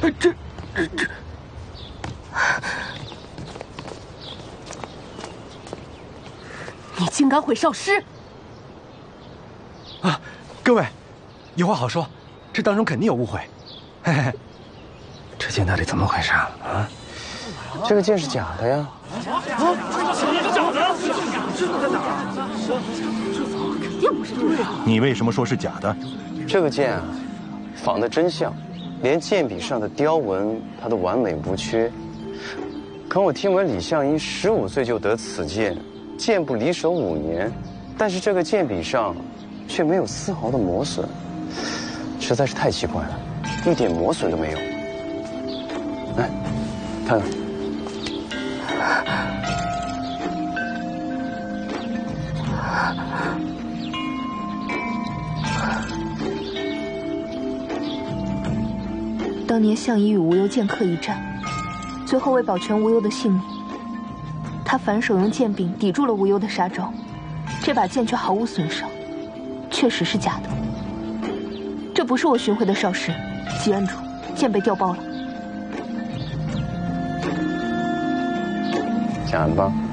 这， 你竟敢毁少师！ 啊，各位，有话好说，这当中肯定有误会。嘿嘿，这剑到底怎么回事啊？啊， 这个剑是假的呀！ 假的？ 这在哪儿？这肯定不是真的。 你为什么说是假的？ 这个剑啊，仿的真像，连剑柄上的雕纹它都完美无缺。可我听闻李相一15岁就得此剑，剑不离手5年，但是这个剑柄上却没有丝毫的磨损，实在是太奇怪了，一点磨损都没有。来，看看。 当年项羽与无忧剑客一战，最后为保全无忧的性命，他反手用剑柄抵住了无忧的杀招，这把剑却毫无损伤，确实是假的。这不是我寻回的少师，请按住，剑被调包了。 假的吧？